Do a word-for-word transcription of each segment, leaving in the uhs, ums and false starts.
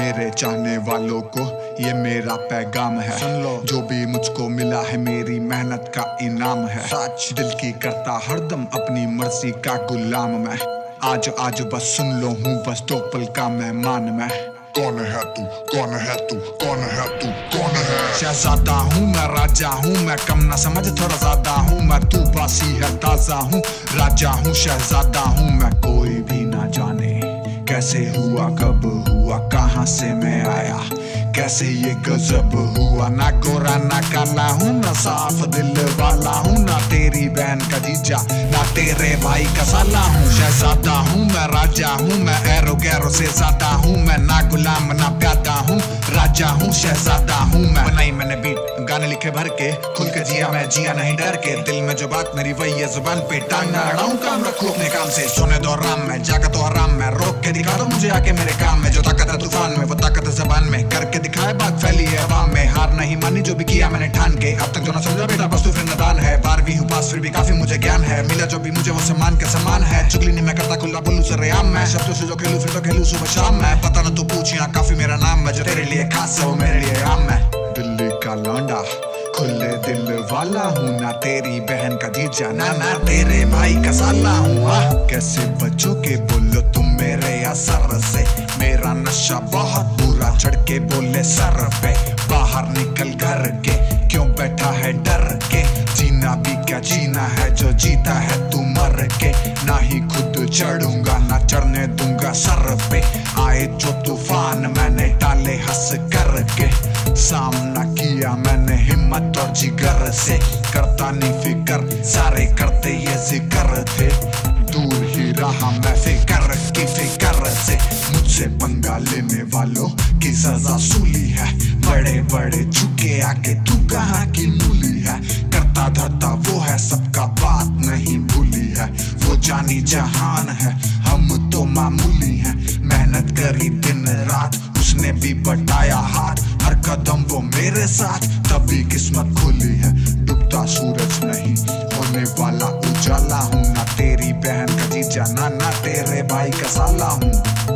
मेरे चाहने वालों को ये मेरा पैगाम है, सुन लो। जो भी मुझको मिला है मेरी मेहनत का इनाम है। सच दिल की करता हरदम अपनी मर्जी का गुलाम मैं। आज आज बस सुन लो हूँ बस दो पल का मेहमान मैं। कौन है तू, कौन है तू, कौन है तू, कौन है? शहजादा हूँ मैं, राजा हूँ मैं, कम ना समझ थोड़ा ज्यादा हूँ मैं। तू बासी है ताजा हूँ, राजा हूँ शहजादा हूँ मैं। कोई भी ना जाने कैसे हुआ, कब हुआ, कहाँ से मैं आया, कैसे ये गजब हुआ। ना गोरा ना काला हूँ, ना साफ दिल वाला हूँ, ना तेरी बहन का जीजा, ना तेरे भाई का साला हूँ। शहजादा हूँ मैं, राजा हूँ मैं, एरो गैरो से ज्यादा हूँ मैं। ना गुलाम ना प्यादा हूँ, राजा हूँ शहजादा हूँ मैं। बनाई मैंने बीट, गाने लिखे भर के, खुल के जिया मैं, जिया नहीं डर के। दिल में जो बात मेरी वही है जुबान पे, टांग ना अड़ाऊं, काम रखूं अपने काम से। सोने दो आराम में, जागा तो आराम में, रोक के दिखा दो मुझे आके मेरे काम में। जो ताकत है तूफान में वो ताकत है जबान में, करके दिखाए बात फैली है अवाम में। हार नहीं मानी जो भी किया मैंने ठान के, अब तक जो ना समझा बेटा बस तू फिर नादान है। बारहवीं हूँ पास फिर भी काफी मुझे ज्ञान है, मिला जो भी मुझे वो सम्मान के समान है। चुगली नहीं मैं करता खुला बोलूं सरेआम मैं, शब्दों से जो खेलूं फिर तो खेलूं सुबह शाम मैं। पता ना तू पूछ यहाँ काफी मेरा नाम है, जो तेरे लिए खास है वो मेरे लिए आम है। दिल्ली का लौंडा खुले दिल वाला हूँ, ना तेरी बहन का जीजा, ना ना तेरे भाई का साला हूँ। कैसे बचोगे बोलो तुम मेरे असर से, मेरा नशा बहुत बुरा चढ़ के बोले सर पे। बाहर निकल घर के क्यों बैठा है डर के, जीना भी क्या जीना है, जो जीता है तू मर के। ना ही खुद चढ़ूंगा ना चढ़ने दूंगा सर पे, आए जो तूफान मैंने टाले हंस करके। सामना किया मैंने हिम्मत और जिगर से, करता नहीं फिकर सारे करते ये जिक्र थे। दूर ही रहा मैं फिकर की फिकर से, मुझसे पंगा लेने वालों की सजा सूली है। बड़े बड़े झुके आके तू कहाँ की मूली है, करता धरता वो है सबका बात नहीं भूली है। वो जानी जहान है हम तो मामूली हैं, मेहनत करी दिन रात उसने भी बटाया हाथ। हर कदम वो मेरे साथ तभी किस्मत खुली है। डूबता सूरज नहीं होने वाला उजाला हूँ, ना तेरी बहन का जीजा, ना ना तेरे भाई का साला हूँ।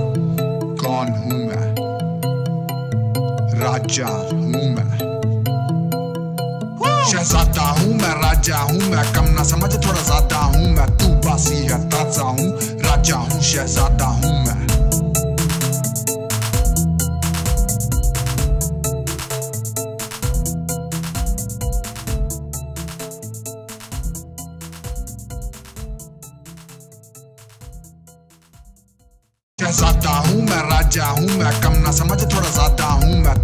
कौन हूँ मैं, राजा हूँ मैं, शहजादा हूँ मैं, राजा हूँ मैं, कम ना समझ थोड़ा ज्यादा हूँ मैं। तू बासी है ताजा हूँ, राजा हूँ शहजादा हूँ मैं। शहजादा हूँ मैं, राजा हूँ मैं, कम ना समझ थोड़ा ज्यादा हूँ मैं।